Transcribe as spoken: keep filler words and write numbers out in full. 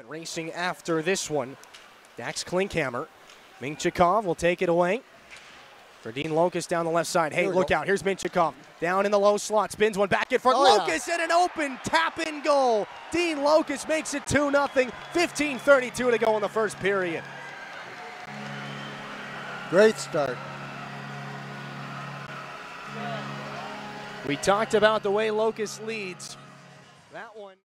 Racing after this one. Dax Klinkhammer. Mintyukov will take it away. For Dean Locust down the left side. Hey, look go. out. Here's Mintyukov. Down in the low slot. Spins one back in front. Oh, Locust yeah. and an open tap-in goal. Dean Locust makes it two nothing. fifteen thirty-two to go in the first period. Great start. We talked about the way Locust leads. That one.